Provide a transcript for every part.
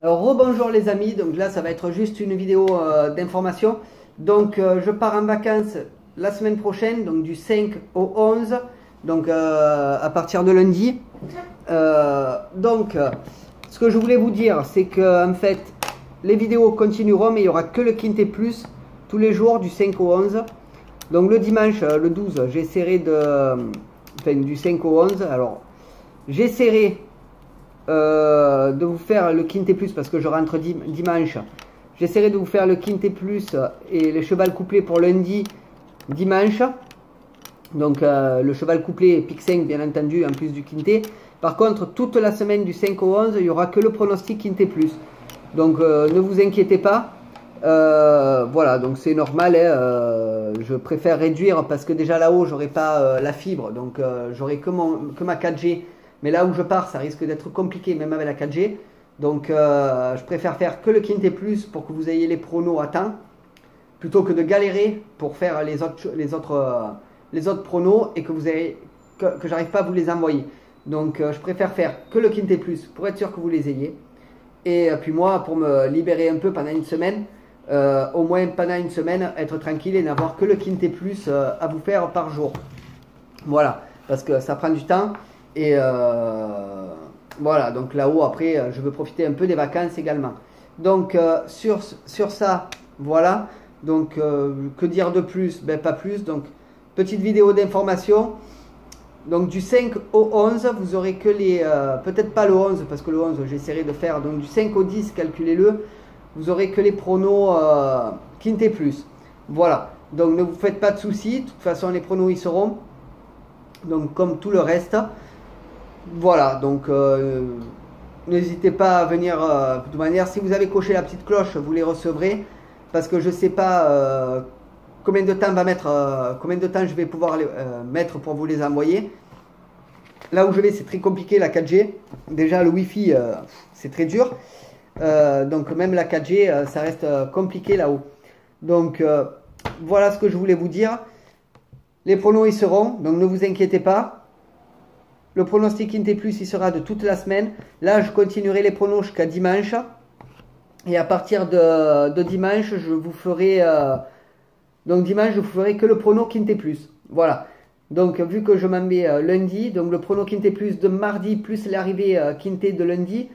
Alors rebonjour les amis, donc là ça va être juste une vidéo d'information. Donc je pars en vacances la semaine prochaine, donc du 5 au 11, donc à partir de lundi. Ce que je voulais vous dire, c'est que en fait les vidéos continueront, mais il n'y aura que le Quintet Plus tous les jours du 5 au 11. Donc le dimanche, le 12, j'essaierai de... Enfin du 5 au 11, alors j'essaierai de vous faire le Quintet Plus parce que je rentre dimanche. J'essaierai de vous faire le Quintet Plus et le cheval couplé pour lundi, dimanche. Donc le cheval couplé pique 5 bien entendu en plus du Quintet. Par contre toute la semaine du 5 au 11 il n'y aura que le pronostic Quintet Plus. Donc ne vous inquiétez pas. Voilà, donc c'est normal, je préfère réduire parce que déjà là-haut j'aurai pas la fibre, donc j'aurai que ma 4G. Mais là où je pars, ça risque d'être compliqué, même avec la 4G. Donc, je préfère faire que le Quintet Plus pour que vous ayez les pronos à temps, plutôt que de galérer pour faire les autres pronos et que j'arrive pas à vous les envoyer. Donc, je préfère faire que le Quintet Plus pour être sûr que vous les ayez. Et puis moi, pour me libérer un peu pendant une semaine, au moins pendant une semaine, être tranquille et n'avoir que le Quintet Plus à vous faire par jour. Voilà, parce que ça prend du temps. Et voilà, donc là-haut, après, je veux profiter un peu des vacances également. Donc, sur ça, voilà. Donc, que dire de plus? Ben, pas plus. Donc, petite vidéo d'information. Donc, du 5 au 11, vous aurez que les... peut-être pas le 11, parce que le 11, j'essaierai de faire. Donc, du 5 au 10, calculez-le. Vous aurez que les pronos Quintet Plus. Voilà. Donc, ne vous faites pas de soucis. De toute façon, les pronos, ils seront. Donc, comme tout le reste. Voilà, donc n'hésitez pas à venir, de toute manière, si vous avez coché la petite cloche, vous les recevrez, parce que je ne sais pas combien de temps je vais pouvoir les mettre pour vous les envoyer. Là où je vais, c'est très compliqué, la 4G. Déjà, le Wi-Fi, c'est très dur. Donc même la 4G, ça reste compliqué là-haut. Donc voilà ce que je voulais vous dire. Les pronos, ils seront, donc ne vous inquiétez pas. Le pronostic Quintet Plus, il sera de toute la semaine. Là, je continuerai les pronos jusqu'à dimanche. Et à partir de dimanche, je vous ferai... donc dimanche, je vous ferai que le prono Quintet Plus. Voilà. Donc, vu que je m'en vais lundi, donc le prono Quintet Plus de mardi, plus l'arrivée Quintet de lundi,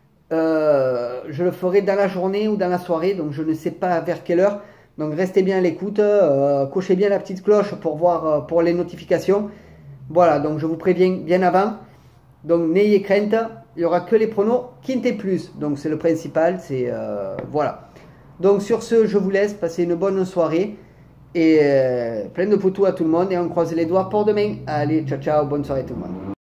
je le ferai dans la journée ou dans la soirée. Donc, je ne sais pas vers quelle heure. Donc, restez bien à l'écoute. Cochez bien la petite cloche pour voir pour les notifications. Voilà, donc je vous préviens bien avant. Donc n'ayez crainte, il n'y aura que les pronos Quintet Plus. Donc c'est le principal, c'est voilà. Donc sur ce, je vous laisse, passer une bonne soirée. Et plein de poutous à tout le monde. Et on croise les doigts pour demain. Allez, ciao ciao, bonne soirée tout le monde.